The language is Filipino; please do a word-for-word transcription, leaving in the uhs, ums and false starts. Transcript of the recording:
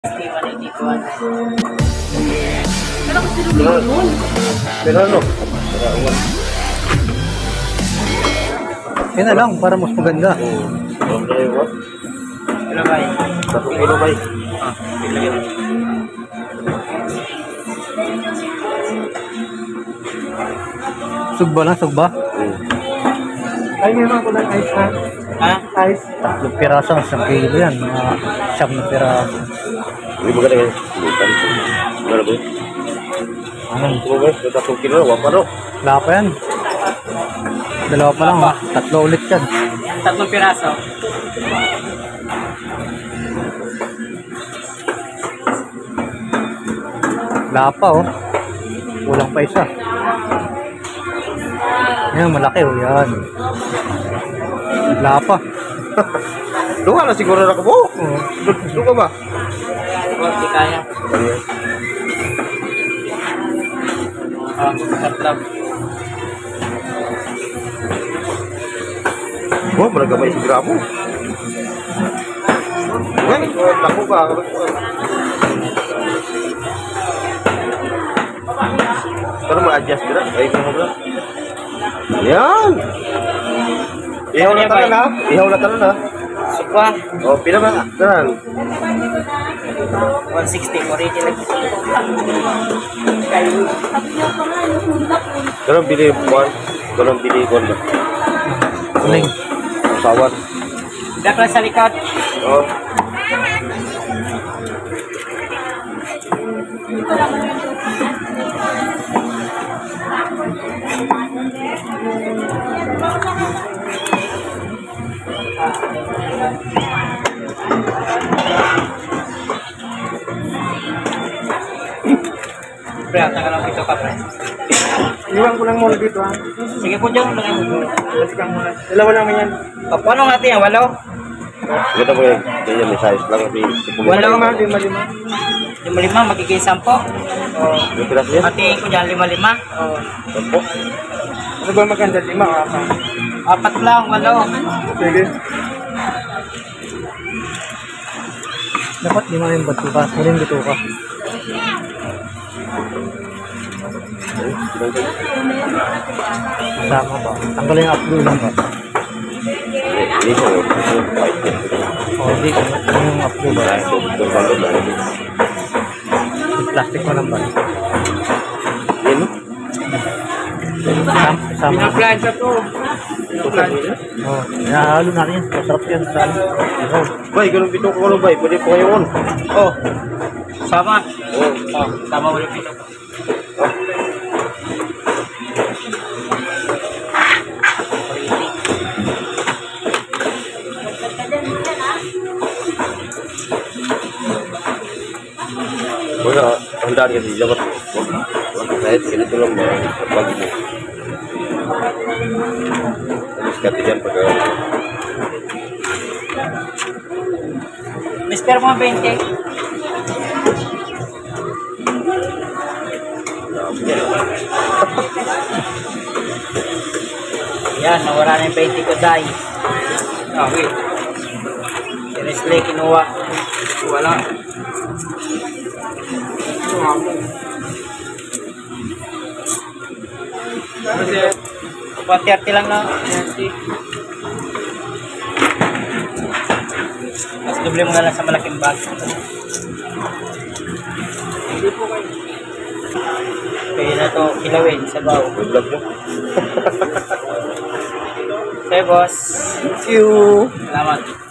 Pero ano? Yan na lang, para mas maganda. Kilo bay? Satu kilo bay. Ah, kilo yun. Sugba lang, sugba. Ay, may mga kulang ice ha? Ha? Ice? Tatlong piraso, isang kilo yan. Mga siyam na piraso. Hindi maganda yan. Ano ba? Anong? Ano ba? Tatlong kilo, wala pa no? Wala pa yan. Dalawa pa lang, ha? Tatlo ulit yan. Tatlong piraso. Wala pa, oh. Kulang pa isa. Yan, malaki, oh. Yan. Wala pa. Doon na siguro na ka po. Doon ka ba? Hindi kaya. Ah, tatlong. Oh, beragam isi gramo. Weh, laku ba? Pero ma-adjust dira, ay mo ba? Yan. Ihaw na tanan na, ihaw na tanan na. Sukwa. Oh, pila ba? Tanan. one sixty original. Kalau bili buwan, kalau bili buwan ba? Kuling. Sawan. Dakla sa likod. Oh. Pre, ang tagal ng pito ka, pre. Iwan ko lang muna dito ha. Sige po dyan, lagay mo. Balik ka muna. Dalawa naman yan. O, paano natin yan? Walo? Kita po yan. Ganyan, may size lang. Walo. Lima, lima, lima. Lima-lima, magiging sampo. Oh, yung piras yan? Hatiin ko dyan, lima-lima. Oo. Sampo. Ano ba maganda? Lima o apat? Apat lang, walo. Sige. Dapat lima yung bato ka. Huling bato ka. Sama ba? Tanggalin yung upload lang ba? Ini ko yung white yan. O, hindi ko. Ano yung upload ba? Yung plastic mo lang ba? Yan no? Sama. Sama. Pinaplansya to. O, nahalo natin yan. Masarap yan sa ano. Oh. Bay, ganun pito ko ano bay? Pwede po ngayon. Oh, sama. Oh. Oh, sama mo yung pito. Wala, handaan kasi dapat. Kahit ganito lang ba? Kapag mo. Alis ka tiyan pag Mister mo twenty. Yan, nawala na yung twenty ko, Day. Ah, wait. Seriously, kinuha. Wala. one thirty lang na. Mas doble mo na lang sa malaking bag. Pwede na to kilawin sa baw. vlog mo. Okay, boss. Thank you. Salamat.